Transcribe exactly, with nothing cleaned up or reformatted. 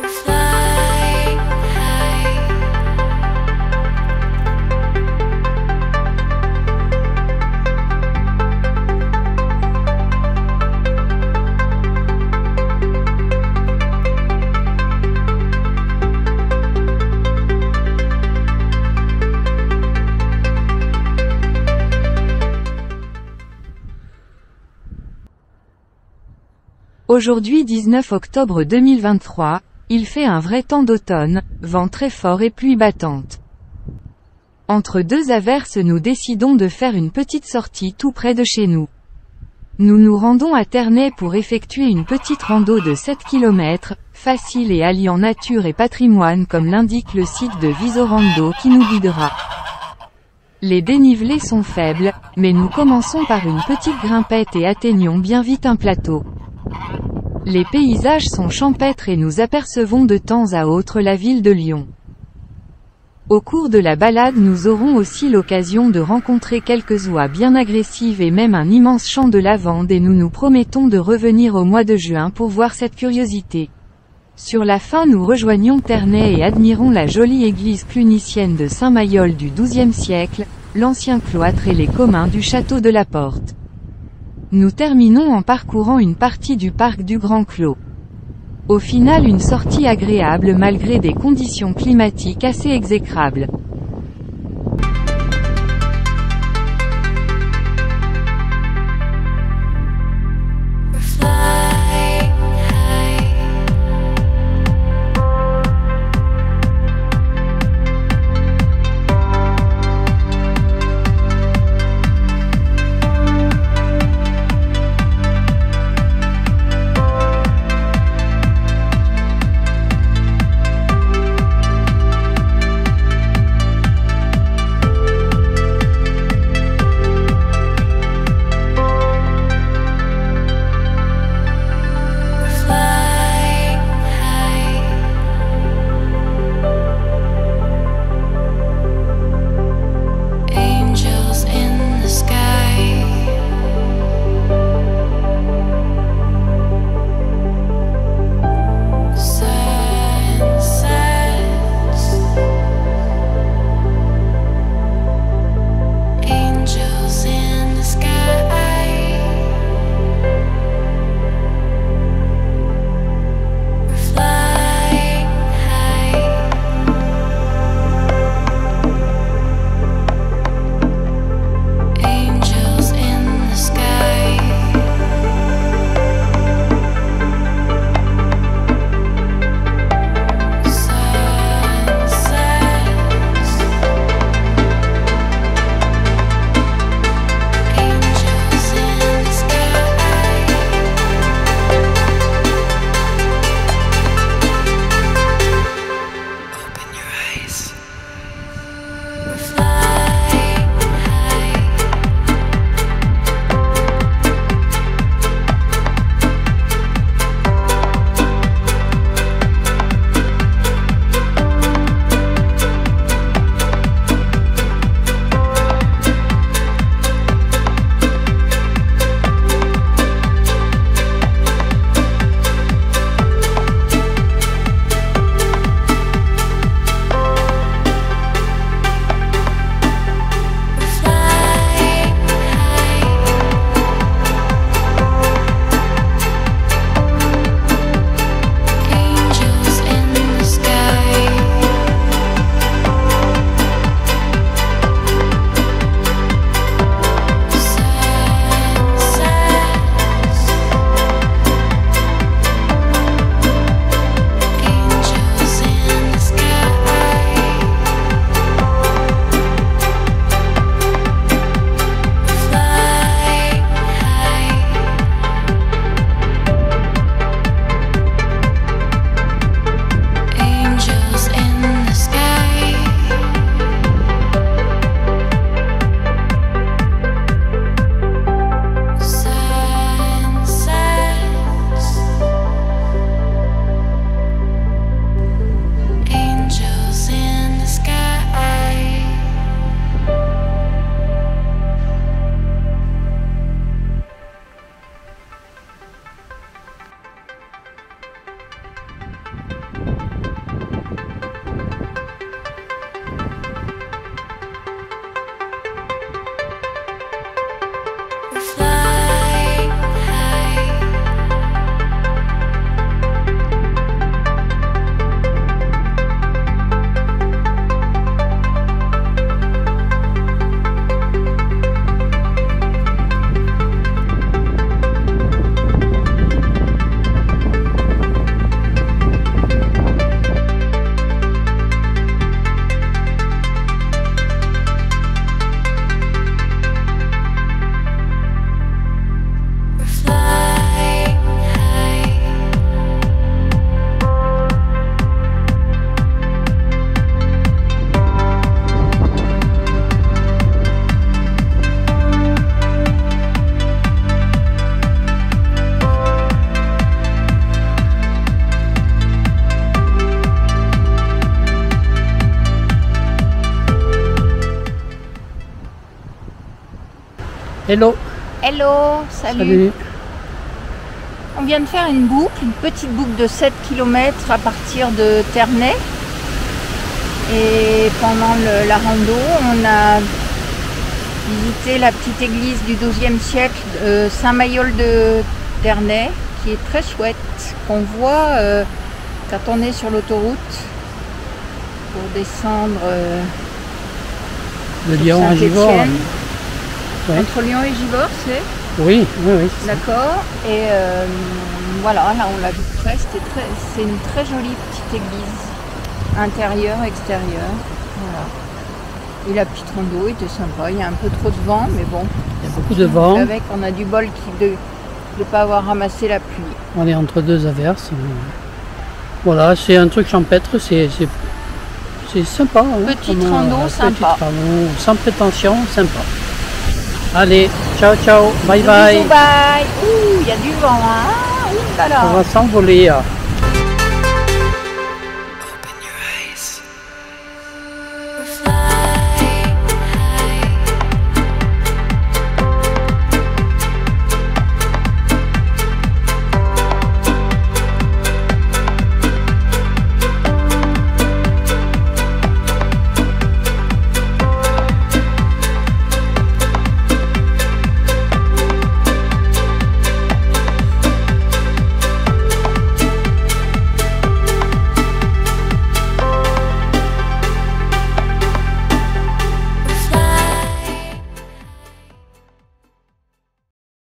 Aujourd'hui dix-neuf octobre deux mille vingt-trois, il fait un vrai temps d'automne, vent très fort et pluie battante. Entre deux averses nous décidons de faire une petite sortie tout près de chez nous. Nous nous rendons à Ternay pour effectuer une petite rando de sept kilomètres, facile et alliant nature et patrimoine comme l'indique le site de Visorando qui nous guidera. Les dénivelés sont faibles, mais nous commençons par une petite grimpette et atteignons bien vite un plateau. Les paysages sont champêtres et nous apercevons de temps à autre la ville de Lyon. Au cours de la balade nous aurons aussi l'occasion de rencontrer quelques oies bien agressives et même un immense champ de lavande et nous nous promettons de revenir au mois de juin pour voir cette curiosité. Sur la fin nous rejoignons Ternay et admirons la jolie église clunicienne de Saint-Mayol du douzième siècle, l'ancien cloître et les communs du château de la Porte. Nous terminons en parcourant une partie du parc du Grand Clos. Au final une sortie agréable malgré des conditions climatiques assez exécrables. Hello. Hello, salut. Salut. On vient de faire une boucle, une petite boucle de sept kilomètres à partir de Ternay. Et pendant le, la rando, on a visité la petite église du douzième siècle, euh, Saint-Mayol de Ternay, qui est très chouette, qu'on voit euh, quand on est sur l'autoroute pour descendre euh, Le Lyon à Givors. Ouais. Entre Lyon et Givors, c'est Oui, oui, oui. D'accord. Et euh, voilà, là on l'a vu de près, c'était très, c'est une très jolie petite église, intérieure, extérieure. Voilà. Et la petite rando était sympa, il y a un peu trop de vent, mais bon. Il y a beaucoup de vent. Avec, on a du bol qui, de ne pas avoir ramassé la pluie. On est entre deux averses. Voilà, c'est un truc champêtre, c'est c'est sympa. Hein, petite comme, rando, euh, sympa. Petite rando, sans prétention, sympa. Allez, ciao ciao, bye bye. Bisous, bye. Ouh, il y a du vent, hein. Ouh là là. On va s'envoler.